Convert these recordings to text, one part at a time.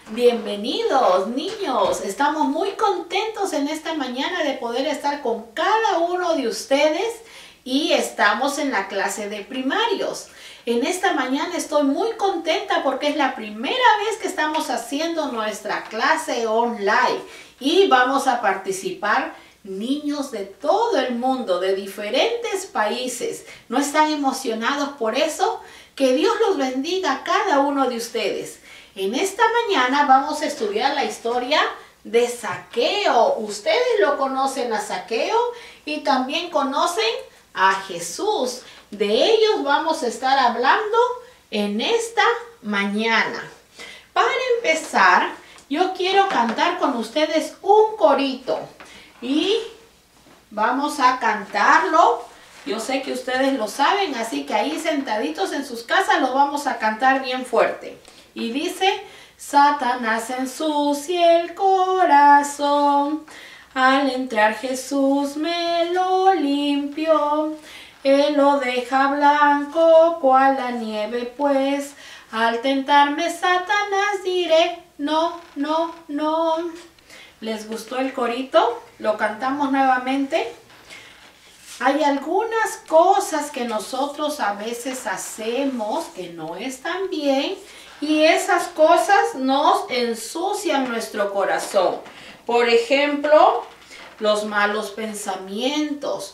Bienvenidos, niños. Estamos muy contentos en esta mañana de poder estar con cada uno de ustedes y estamos en la clase de primarios. En esta mañana estoy muy contenta porque es la primera vez que estamos haciendo nuestra clase online y vamos a participar niños de todo el mundo, de diferentes países. ¿No están emocionados por eso? Que Dios los bendiga a cada uno de ustedes. En esta mañana vamos a estudiar la historia de Zaqueo. Ustedes lo conocen a Zaqueo y también conocen a Jesús. De ellos vamos a estar hablando en esta mañana. Para empezar, yo quiero cantar con ustedes un corito y vamos a cantarlo. Yo sé que ustedes lo saben, así que ahí sentaditos en sus casas lo vamos a cantar bien fuerte. Y dice: Satanás ensucia el corazón, al entrar Jesús me lo limpió. Él lo deja blanco cual la nieve, pues al tentarme Satanás diré no, no, no. ¿Les gustó el corito? ¿Lo cantamos nuevamente? Hay algunas cosas que nosotros a veces hacemos que no están bien y esas cosas nos ensucian nuestro corazón. Por ejemplo, los malos pensamientos,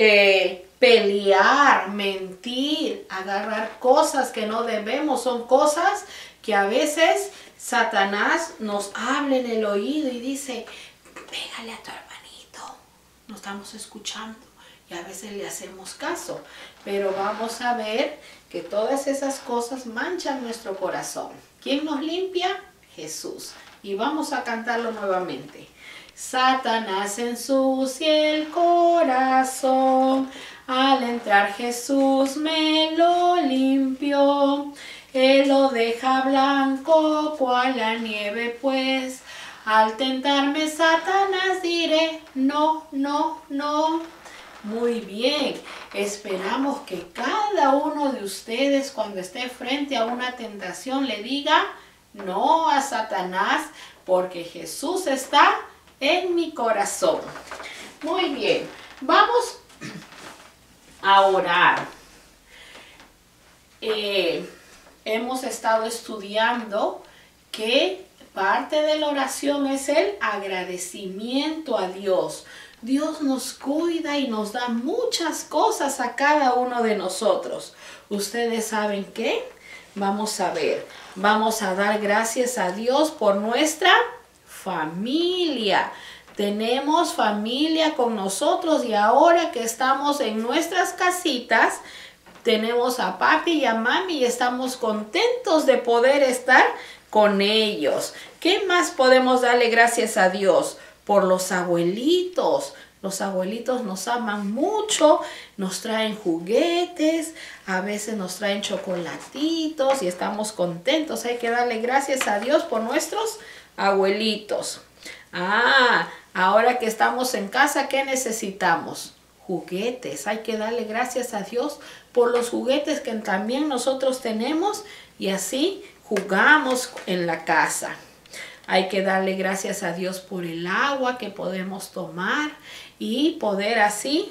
pelear, mentir, agarrar cosas que no debemos, son cosas que a veces Satanás nos habla en el oído y dice: pégale a tu hermanito, no estamos escuchando. Y a veces le hacemos caso, pero vamos a ver que todas esas cosas manchan nuestro corazón. ¿Quién nos limpia? Jesús. Y vamos a cantarlo nuevamente. Satanás ensucia el corazón, al entrar Jesús me lo limpió. Él lo deja blanco cual la nieve, pues al tentarme Satanás diré no, no, no. Muy bien, esperamos que cada uno de ustedes cuando esté frente a una tentación le diga no a Satanás, porque Jesús está en mi corazón. Muy bien, vamos a orar. Hemos estado estudiando que parte de la oración es el agradecimiento a Dios. Dios nos cuida y nos da muchas cosas a cada uno de nosotros. ¿Ustedes saben qué? Vamos a ver. Vamos a dar gracias a Dios por nuestra familia. Tenemos familia con nosotros y ahora que estamos en nuestras casitas, tenemos a papi y a mami y estamos contentos de poder estar con ellos. ¿Qué más podemos darle gracias a Dios? Por los abuelitos. Los abuelitos nos aman mucho, nos traen juguetes, a veces nos traen chocolatitos y estamos contentos. Hay que darle gracias a Dios por nuestros abuelitos. Ahora que estamos en casa, ¿qué necesitamos? Juguetes. Hay que darle gracias a Dios por los juguetes que también nosotros tenemos y así jugamos en la casa. Hay que darle gracias a Dios por el agua que podemos tomar y poder así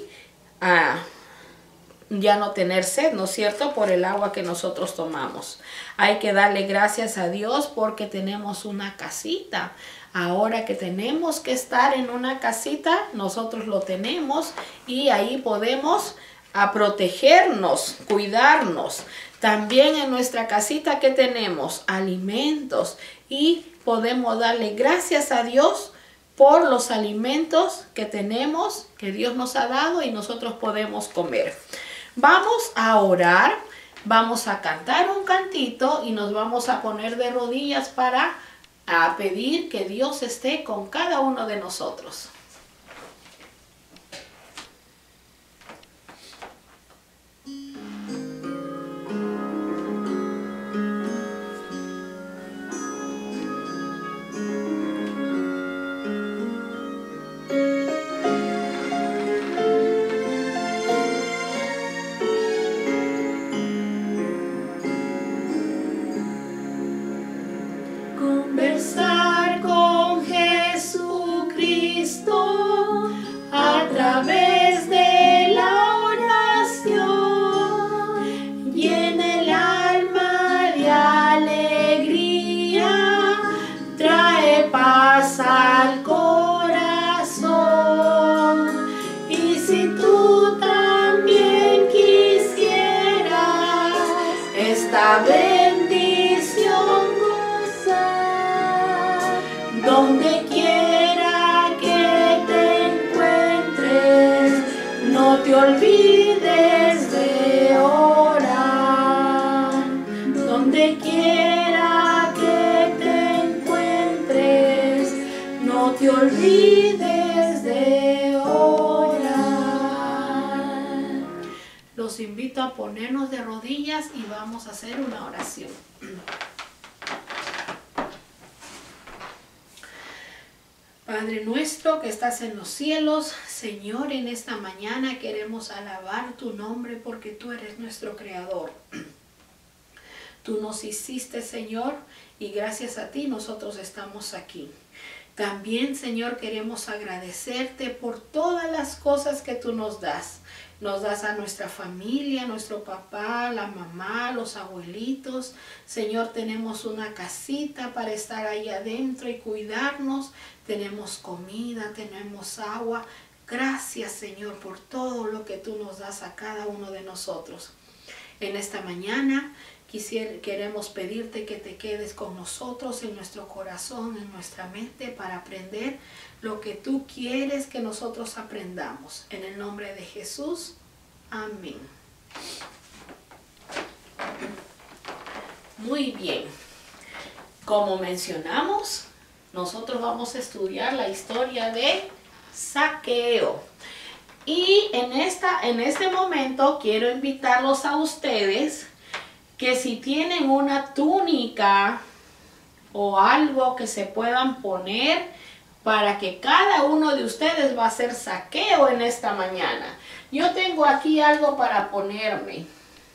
ya no tener sed, ¿no es cierto? Por el agua que nosotros tomamos. Hay que darle gracias a Dios porque tenemos una casita. Ahora que tenemos que estar en una casita, nosotros lo tenemos y ahí podemos protegernos, cuidarnos. También en nuestra casita, ¿qué tenemos? Alimentos y podemos darle gracias a Dios por los alimentos que tenemos, que Dios nos ha dado y nosotros podemos comer. Vamos a orar, vamos a cantar un cantito y nos vamos a poner de rodillas para pedir que Dios esté con cada uno de nosotros. Conversar te olvides de orar. Los invito a ponernos de rodillas y vamos a hacer una oración. Padre nuestro que estás en los cielos, Señor, en esta mañana queremos alabar tu nombre porque tú eres nuestro creador. Tú nos hiciste, Señor, y gracias a ti nosotros estamos aquí. También, Señor, queremos agradecerte por todas las cosas que tú nos das. Nos das a nuestra familia, a nuestro papá, la mamá, los abuelitos. Señor, tenemos una casita para estar ahí adentro y cuidarnos. Tenemos comida, tenemos agua. Gracias, Señor, por todo lo que tú nos das a cada uno de nosotros. En esta mañana queremos pedirte que te quedes con nosotros en nuestro corazón, en nuestra mente, para aprender lo que tú quieres que nosotros aprendamos. En el nombre de Jesús, amén. Muy bien. Como mencionamos, nosotros vamos a estudiar la historia de Zaqueo. Y en este momento quiero invitarlos a ustedes que si tienen una túnica o algo que se puedan poner para que cada uno de ustedes va a hacer Zaqueo en esta mañana. Yo tengo aquí algo para ponerme.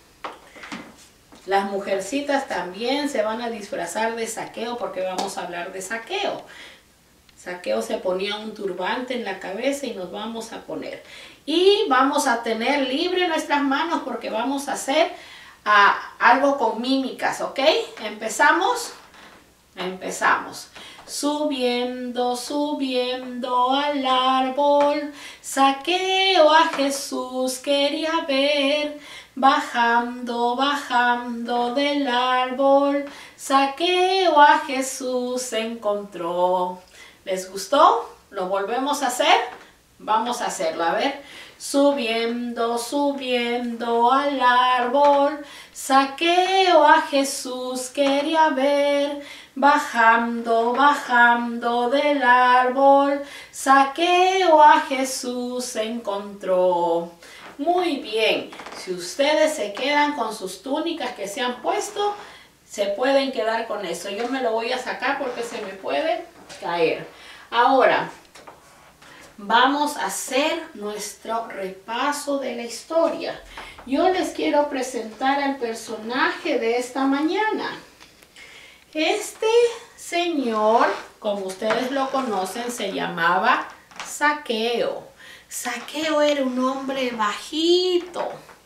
Las mujercitas también se van a disfrazar de Zaqueo porque vamos a hablar de Zaqueo. Zaqueo se ponía un turbante en la cabeza y nos vamos a poner. Y vamos a tener libre nuestras manos porque vamos a hacer algo con mímicas, ¿ok? ¿Empezamos? Empezamos. Subiendo, subiendo al árbol, Zaqueo a Jesús quería ver. Bajando, bajando del árbol, Zaqueo a Jesús encontró. ¿Les gustó? ¿Lo volvemos a hacer? Vamos a hacerlo, a ver. Subiendo, subiendo al árbol, Zaqueo a Jesús quería ver. Bajando, bajando del árbol, Zaqueo a Jesús encontró. Muy bien, si ustedes se quedan con sus túnicas que se han puesto, se pueden quedar con eso. Yo me lo voy a sacar porque se me puede caer. Ahora, vamos a hacer nuestro repaso de la historia. Yo les quiero presentar al personaje de esta mañana. Este señor, como ustedes lo conocen, se llamaba Zaqueo. Zaqueo era un hombre bajito.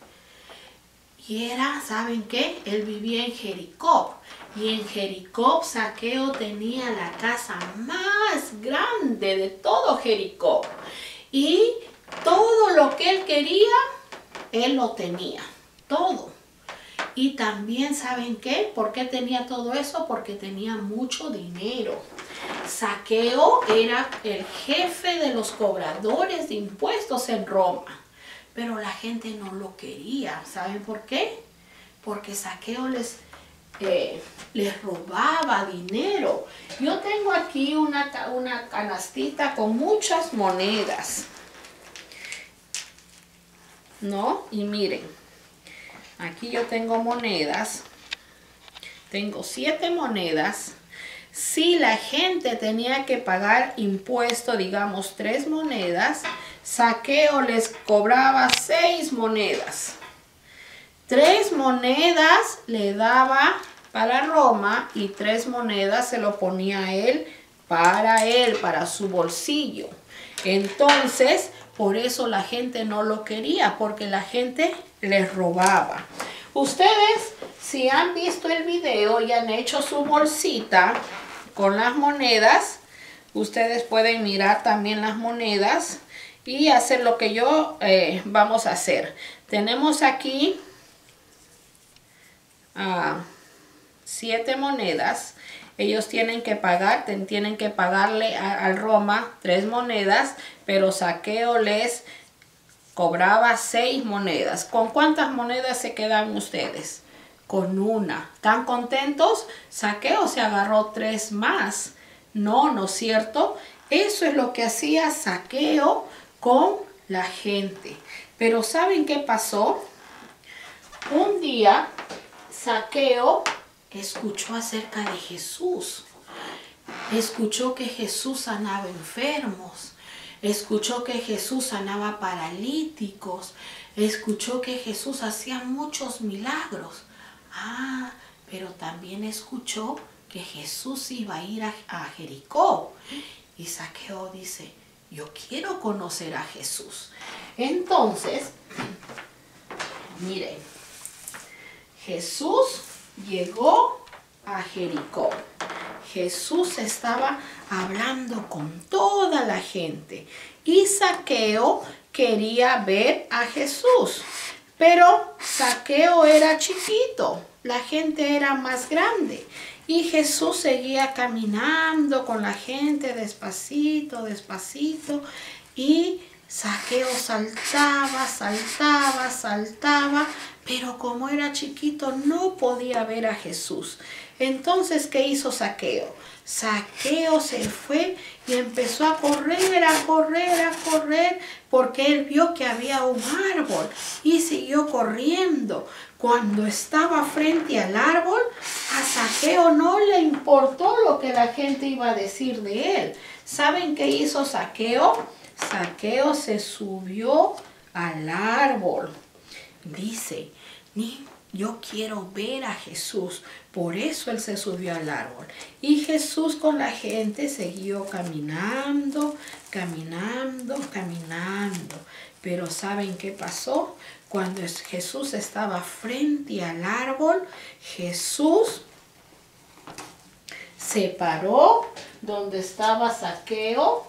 Y era, ¿saben qué? Él vivía en Jericó. Y en Jericó Zaqueo tenía la casa más grande de todo Jericó. Y todo lo que él quería, él lo tenía. Todo. Y también, ¿saben qué? ¿Por qué tenía todo eso? Porque tenía mucho dinero. Zaqueo era el jefe de los cobradores de impuestos en Roma. Pero la gente no lo quería. ¿Saben por qué? Porque Zaqueo les robaba dinero. Yo tengo aquí una canastita con muchas monedas. ¿No? Y miren, aquí yo tengo monedas. Tengo 7 monedas. Si la gente tenía que pagar impuesto, digamos 3 monedas, Zaqueo les cobraba 6 monedas. 3 monedas le daba para Roma y 3 monedas se lo ponía él, para su bolsillo. Entonces, por eso la gente no lo quería, porque la gente les robaba. Ustedes, si han visto el video y han hecho su bolsita con las monedas, ustedes pueden mirar también las monedas y hacer lo que yo vamos a hacer. Tenemos aquí 7 monedas. Ellos tienen que pagarle al Roma 3 monedas, pero Zaqueo les cobraba 6 monedas. ¿Con cuántas monedas se quedan ustedes? Con una. ¿Están contentos? Zaqueo se agarró 3 más. No, ¿no es cierto? Eso es lo que hacía Zaqueo con la gente. Pero ¿saben qué pasó? Un día Zaqueo escuchó acerca de Jesús. Escuchó que Jesús sanaba enfermos. Escuchó que Jesús sanaba paralíticos. Escuchó que Jesús hacía muchos milagros. Ah, pero también escuchó que Jesús iba a ir a Jericó. Y Zaqueo dice, yo quiero conocer a Jesús. Entonces, miren, Jesús llegó a Jericó. Jesús estaba hablando con toda la gente y Zaqueo quería ver a Jesús. Pero Zaqueo era chiquito, la gente era más grande y Jesús seguía caminando con la gente despacito, despacito y Zaqueo saltaba, saltaba, saltaba, pero como era chiquito no podía ver a Jesús. Entonces, ¿qué hizo Zaqueo? Zaqueo se fue y empezó a correr, a correr, a correr, porque él vio que había un árbol y siguió corriendo. Cuando estaba frente al árbol, a Zaqueo no le importó lo que la gente iba a decir de él. ¿Saben qué hizo Zaqueo? Zaqueo se subió al árbol. Dice, yo quiero ver a Jesús. Por eso él se subió al árbol. Y Jesús con la gente siguió caminando, caminando, caminando. Pero ¿saben qué pasó? Cuando Jesús estaba frente al árbol, Jesús se paró donde estaba Zaqueo.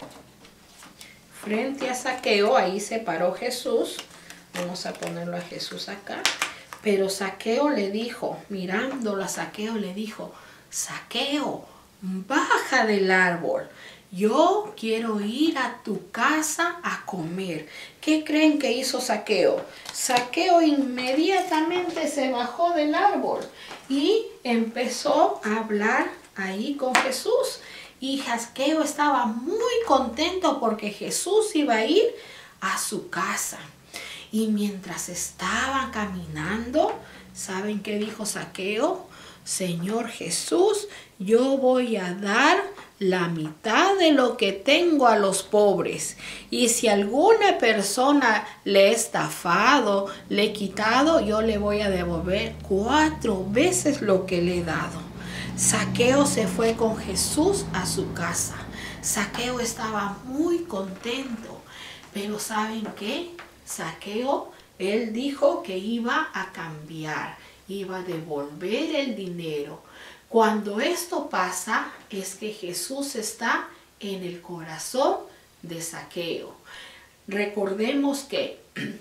Frente a Zaqueo, ahí se paró Jesús. Vamos a ponerlo a Jesús acá. Pero Zaqueo le dijo, mirándolo a Zaqueo le dijo, Zaqueo, baja del árbol. Yo quiero ir a tu casa a comer. ¿Qué creen que hizo Zaqueo? Zaqueo inmediatamente se bajó del árbol y empezó a hablar ahí con Jesús. Y Zaqueo estaba muy contento porque Jesús iba a ir a su casa. Y mientras estaban caminando, ¿saben qué dijo Zaqueo? Señor Jesús, yo voy a dar la mitad de lo que tengo a los pobres. Y si alguna persona le he estafado, le he quitado, yo le voy a devolver 4 veces lo que le he dado. Zaqueo se fue con Jesús a su casa. Zaqueo estaba muy contento. Pero ¿saben qué? Zaqueo, él dijo que iba a cambiar, iba a devolver el dinero. Cuando esto pasa, es que Jesús está en el corazón de Zaqueo. Recordemos que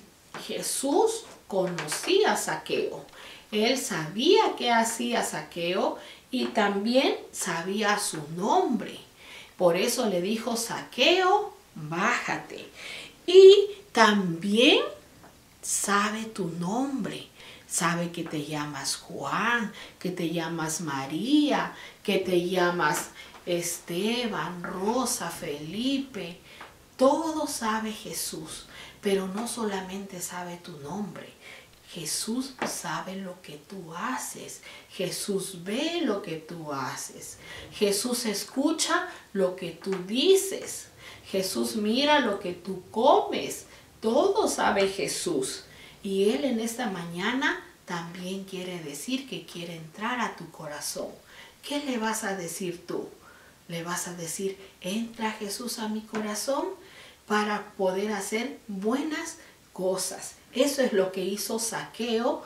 Jesús conocía a Zaqueo. Él sabía qué hacía Zaqueo y también sabía su nombre. Por eso le dijo, Zaqueo, bájate. Y también sabe tu nombre. Sabe que te llamas Juan, que te llamas María, que te llamas Esteban, Rosa, Felipe. Todo sabe Jesús, pero no solamente sabe tu nombre. Jesús sabe lo que tú haces. Jesús ve lo que tú haces. Jesús escucha lo que tú dices. Jesús mira lo que tú comes. Todo sabe Jesús. Y Él en esta mañana también quiere decir que quiere entrar a tu corazón. ¿Qué le vas a decir tú? Le vas a decir, entra Jesús a mi corazón para poder hacer buenas cosas. Eso es lo que hizo Zaqueo.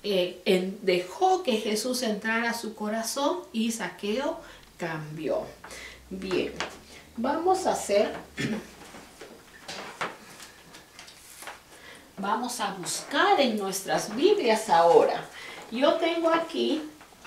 Dejó que Jesús entrara a su corazón y Zaqueo cambió. Bien, vamos a hacer... Vamos a buscar en nuestras Biblias ahora. Yo tengo aquí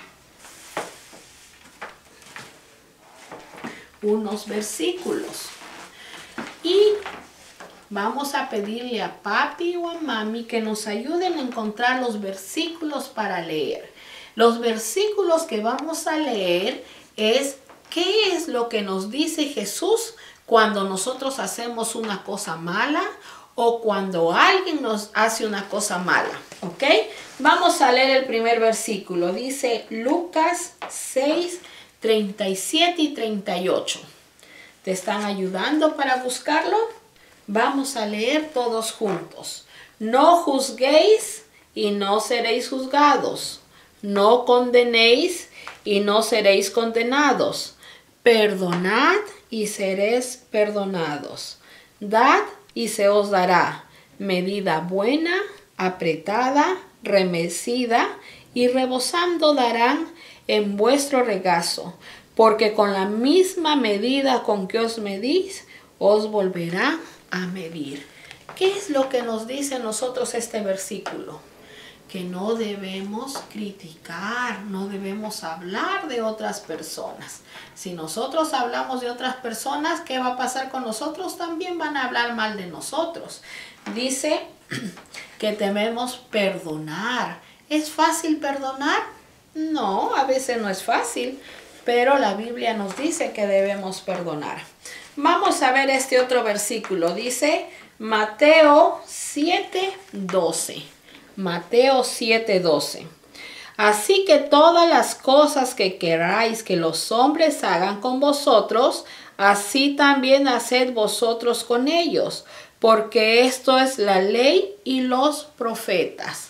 unos versículos. Y vamos a pedirle a papi o a mami que nos ayuden a encontrar los versículos para leer. Los versículos que vamos a leer es ¿qué es lo que nos dice Jesús cuando nosotros hacemos una cosa mala o cuando alguien nos hace una cosa mala? ¿Ok? Vamos a leer el primer versículo. Dice Lucas 6, 37 y 38. ¿Te están ayudando para buscarlo? Vamos a leer todos juntos. No juzguéis y no seréis juzgados. No condenéis y no seréis condenados. Perdonad y seréis perdonados. Dad y se os dará. Medida buena, apretada, remecida y rebosando darán en vuestro regazo. Porque con la misma medida con que os medís, os volverá a medir. ¿Qué es lo que nos dice a nosotros este versículo? Que no debemos criticar, no debemos hablar de otras personas. Si nosotros hablamos de otras personas, ¿qué va a pasar con nosotros? También van a hablar mal de nosotros. Dice que debemos perdonar. ¿Es fácil perdonar? No, a veces no es fácil, pero la Biblia nos dice que debemos perdonar. Vamos a ver este otro versículo. Dice Mateo 7:12. Mateo 7:12. Así que todas las cosas que queráis que los hombres hagan con vosotros, así también haced vosotros con ellos, porque esto es la ley y los profetas.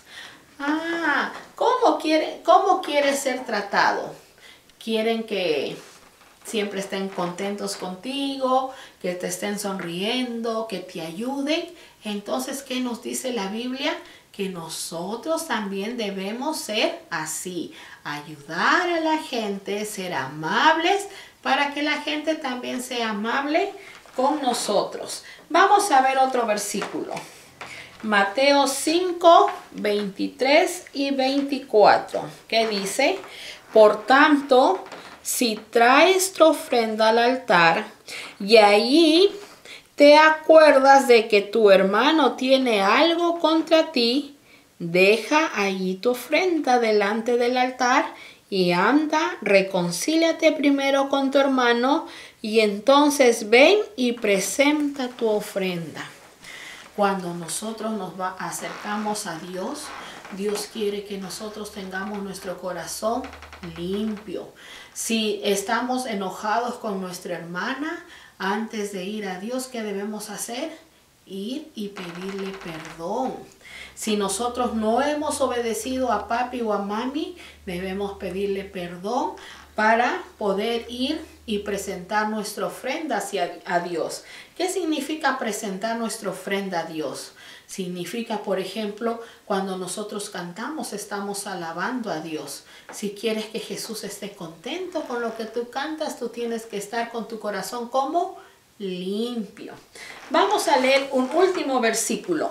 ¿Cómo quiere ser tratado? ¿Quieren que siempre estén contentos contigo, que te estén sonriendo, que te ayuden? Entonces, ¿qué nos dice la Biblia? Que nosotros también debemos ser así, ayudar a la gente, ser amables, para que la gente también sea amable con nosotros. Vamos a ver otro versículo. Mateo 5, 23 y 24, que dice: por tanto, si traes tu ofrenda al altar y allí te acuerdas de que tu hermano tiene algo contra ti, deja allí tu ofrenda delante del altar y anda, reconcíliate primero con tu hermano y entonces ven y presenta tu ofrenda. Cuando nosotros nos acercamos a Dios, Dios quiere que nosotros tengamos nuestro corazón limpio. Si estamos enojados con nuestra hermana, antes de ir a Dios, ¿qué debemos hacer? Ir y pedirle perdón. Si nosotros no hemos obedecido a papi o a mami, debemos pedirle perdón para poder ir y presentar nuestra ofrenda a Dios. ¿Qué significa presentar nuestra ofrenda a Dios? Significa, por ejemplo, cuando nosotros cantamos, estamos alabando a Dios. Si quieres que Jesús esté contento con lo que tú cantas, tú tienes que estar con tu corazón como limpio. Vamos a leer un último versículo.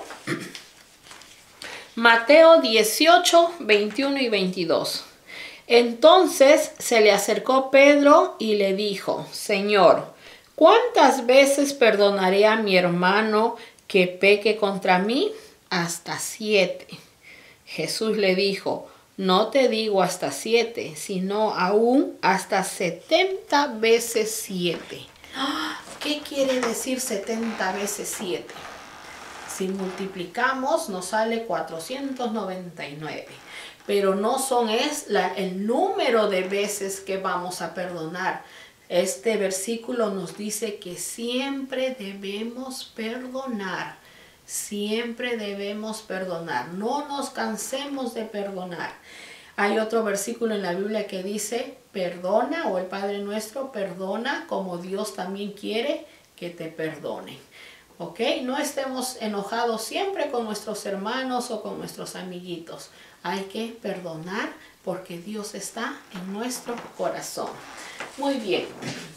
Mateo 18, 21 y 22. Entonces se le acercó Pedro y le dijo: Señor, ¿cuántas veces perdonaré a mi hermano que peque contra mí? Hasta 7. Jesús le dijo: no te digo hasta 7, sino aún hasta 70 veces 7. ¿Qué quiere decir 70 veces 7? Si multiplicamos nos sale 499. Pero no es el número de veces que vamos a perdonar. Este versículo nos dice que siempre debemos perdonar. Siempre debemos perdonar. No nos cansemos de perdonar. Hay otro versículo en la Biblia que dice: perdona, o el Padre Nuestro, perdona como Dios también quiere que te perdone. ¿Ok? No estemos enojados siempre con nuestros hermanos o con nuestros amiguitos. Hay que perdonar porque Dios está en nuestro corazón. Muy bien.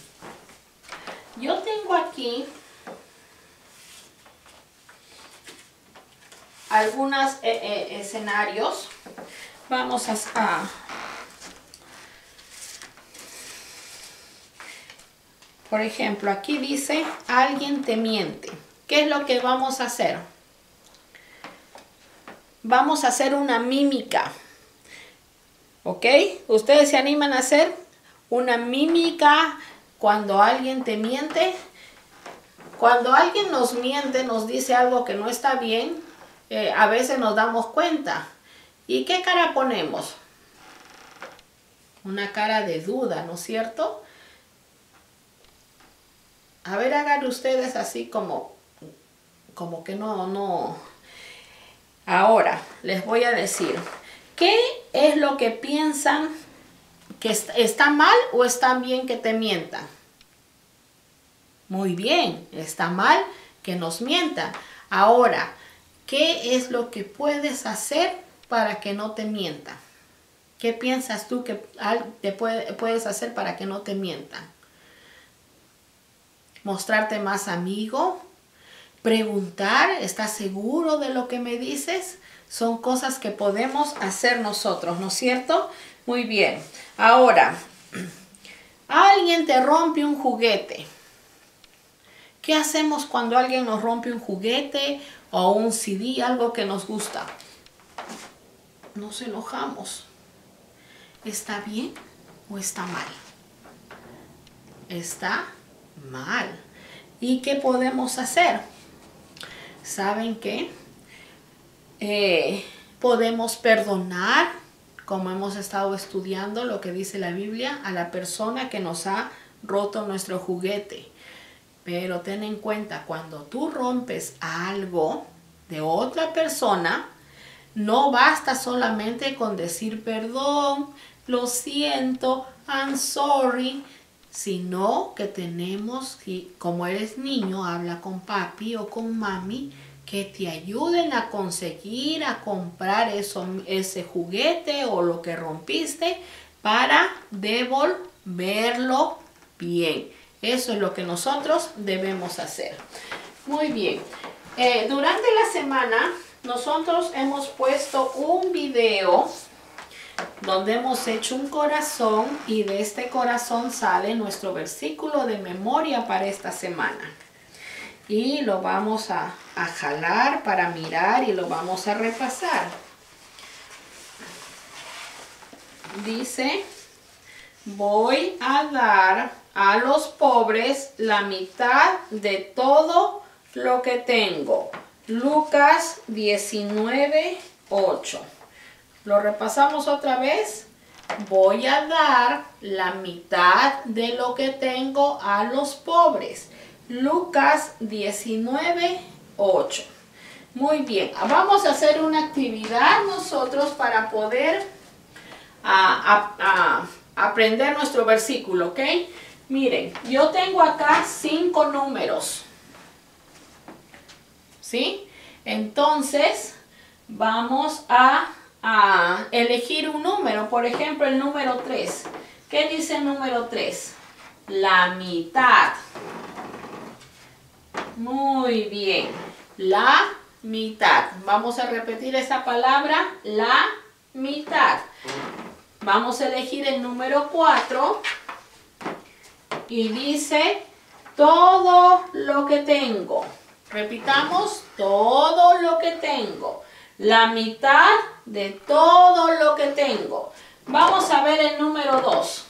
Yo tengo aquí algunos escenarios. Vamos por ejemplo, aquí dice: alguien te miente. ¿Qué es lo que vamos a hacer? Vamos a hacer una mímica. ¿Ok? ¿Ustedes se animan a hacer una mímica cuando alguien te miente? Cuando alguien nos miente, nos dice algo que no está bien, a veces nos damos cuenta. ¿Y qué cara ponemos? Una cara de duda, ¿no es cierto? A ver, hagan ustedes así como que no. Ahora, les voy a decir, ¿qué es lo que piensan que está mal o está bien que te mientan? Muy bien, está mal que nos mientan. Ahora, ¿qué es lo que puedes hacer para que no te mientan? ¿Qué piensas tú que puedes hacer para que no te mientan? Mostrarte más amigo, preguntar, ¿estás seguro de lo que me dices? Son cosas que podemos hacer nosotros, ¿no es cierto? Muy bien. Ahora, alguien te rompe un juguete. ¿Qué hacemos cuando alguien nos rompe un juguete o un CD, algo que nos gusta? Nos enojamos. ¿Está bien o está mal? Está mal. ¿Y qué podemos hacer? ¿Saben qué? Podemos perdonar, como hemos estado estudiando lo que dice la Biblia, a la persona que nos ha roto nuestro juguete. Pero ten en cuenta, cuando tú rompes algo de otra persona, no basta solamente con decir perdón, lo siento, I'm sorry, sino que tenemos, como eres niño, habla con papi o con mami, que te ayuden a conseguir, a comprar ese juguete o lo que rompiste para devolverlo bien. Eso es lo que nosotros debemos hacer. Muy bien. Durante la semana nosotros hemos puesto un video donde hemos hecho un corazón y de este corazón sale nuestro versículo de memoria para esta semana. Y lo vamos a jalar para mirar y lo vamos a repasar. Dice, voy a dar a los pobres la mitad de todo lo que tengo. Lucas 19:8. Lo repasamos otra vez. Voy a dar la mitad de lo que tengo a los pobres. Lucas 19:8. Muy bien, vamos a hacer una actividad nosotros para poder aprender nuestro versículo, ¿ok? Miren, yo tengo acá 5 números, ¿sí? Entonces, vamos a elegir un número, por ejemplo, el número 3. ¿Qué dice el número 3? La mitad. Muy bien, la mitad. Vamos a repetir esa palabra, la mitad. Vamos a elegir el número 4 y dice todo lo que tengo. Repitamos, todo lo que tengo. La mitad de todo lo que tengo. Vamos a ver el número 2.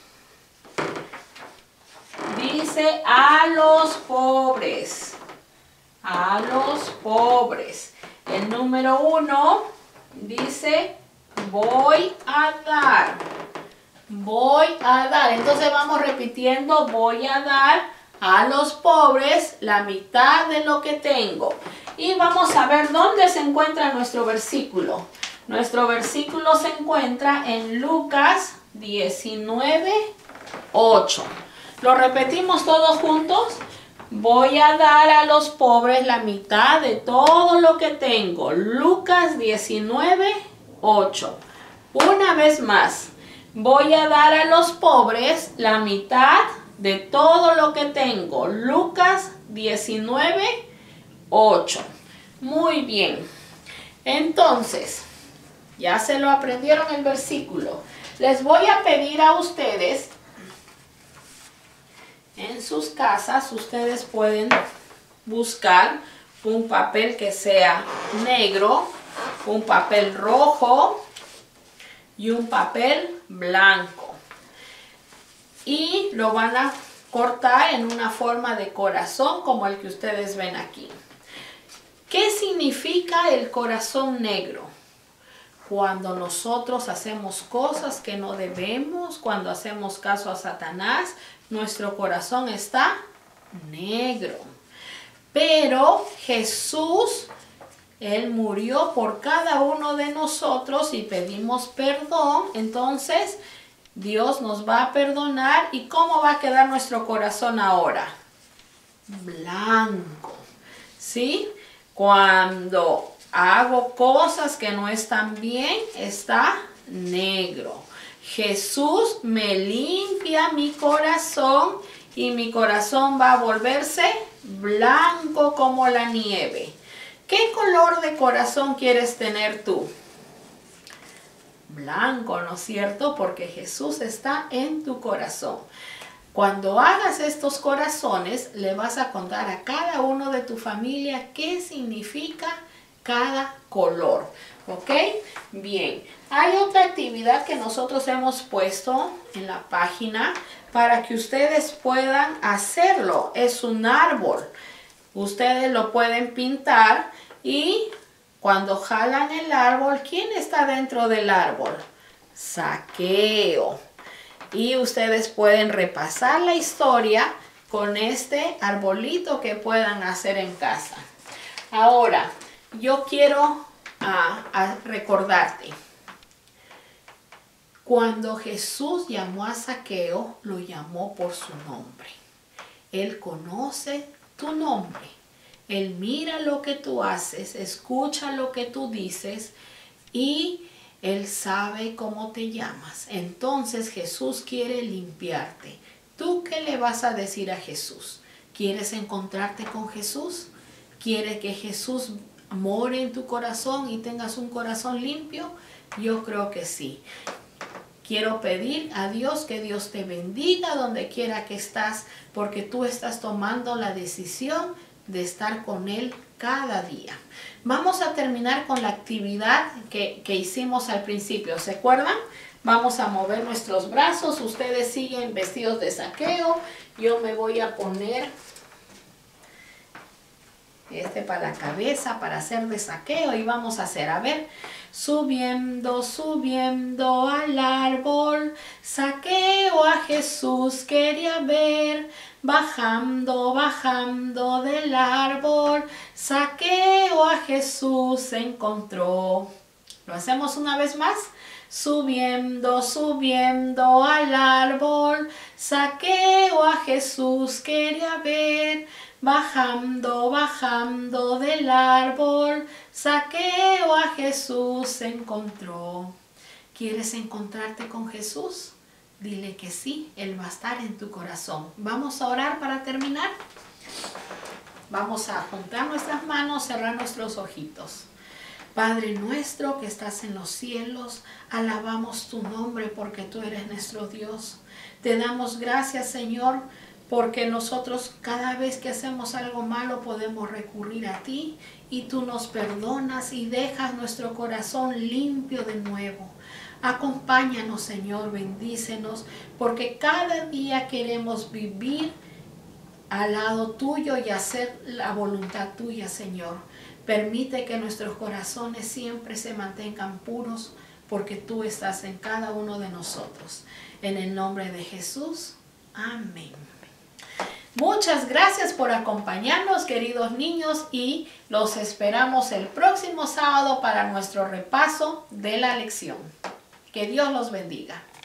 Dice a los pobres. A los pobres. El número 1 dice voy a dar. Voy a dar. Entonces vamos repitiendo, voy a dar a los pobres la mitad de lo que tengo. Y vamos a ver dónde se encuentra nuestro versículo. Nuestro versículo se encuentra en Lucas 19:8. Lo repetimos todos juntos. Voy a dar a los pobres la mitad de todo lo que tengo. Lucas 19:8. Una vez más. Voy a dar a los pobres la mitad de todo lo que tengo. Lucas 19:8. Muy bien. Entonces, ya se lo aprendieron el versículo. Les voy a pedir a ustedes, en sus casas, ustedes pueden buscar un papel que sea negro, un papel rojo y un papel blanco. Y lo van a cortar en una forma de corazón como el que ustedes ven aquí. ¿Qué significa el corazón negro? Cuando nosotros hacemos cosas que no debemos, cuando hacemos caso a Satanás, nuestro corazón está negro. Pero Jesús, Él murió por cada uno de nosotros y pedimos perdón. Entonces, Dios nos va a perdonar. ¿Y cómo va a quedar nuestro corazón ahora? Blanco. ¿Sí? Cuando hago cosas que no están bien, está negro. Jesús me limpia mi corazón y mi corazón va a volverse blanco como la nieve. ¿Qué color de corazón quieres tener tú? Blanco, ¿no es cierto? Porque Jesús está en tu corazón. Cuando hagas estos corazones, le vas a contar a cada uno de tu familia qué significa cada color. ¿Ok? Bien. Hay otra actividad que nosotros hemos puesto en la página para que ustedes puedan hacerlo. Es un árbol. Ustedes lo pueden pintar y cuando jalan el árbol, ¿quién está dentro del árbol? Zaqueo. Y ustedes pueden repasar la historia con este arbolito que puedan hacer en casa. Ahora, yo quiero recordarte. Cuando Jesús llamó a Zaqueo, lo llamó por su nombre. Él conoce tu nombre. Él mira lo que tú haces, escucha lo que tú dices y Él sabe cómo te llamas. Entonces Jesús quiere limpiarte. ¿Tú qué le vas a decir a Jesús? ¿Quieres encontrarte con Jesús? ¿Quieres que Jesús more en tu corazón y tengas un corazón limpio? Yo creo que sí. Quiero pedir a Dios que Dios te bendiga donde quiera que estás, porque tú estás tomando la decisión de estar con Él cada día. Vamos a terminar con la actividad que hicimos al principio. ¿Se acuerdan? Vamos a mover nuestros brazos. Ustedes siguen vestidos de Zaqueo. Yo me voy a poner para la cabeza para hacer de Zaqueo y vamos a hacer, a ver, subiendo, subiendo al árbol, Zaqueo a Jesús quería ver, bajando, bajando del árbol, Zaqueo a Jesús se encontró. ¿Lo hacemos una vez más? Subiendo, subiendo al árbol, Zaqueo a Jesús quería ver, bajando, bajando del árbol, Zaqueo a Jesús se encontró. ¿Quieres encontrarte con Jesús? Dile que sí, Él va a estar en tu corazón. Vamos a orar para terminar. Vamos a juntar nuestras manos, cerrar nuestros ojitos. Padre nuestro que estás en los cielos, alabamos tu nombre porque tú eres nuestro Dios. Te damos gracias, Señor, porque nosotros cada vez que hacemos algo malo podemos recurrir a ti y tú nos perdonas y dejas nuestro corazón limpio de nuevo. Acompáñanos, Señor, bendícenos, porque cada día queremos vivir al lado tuyo y hacer la voluntad tuya, Señor. Permite que nuestros corazones siempre se mantengan puros, porque tú estás en cada uno de nosotros. En el nombre de Jesús, amén. Muchas gracias por acompañarnos, queridos niños, y los esperamos el próximo sábado para nuestro repaso de la lección. Que Dios los bendiga.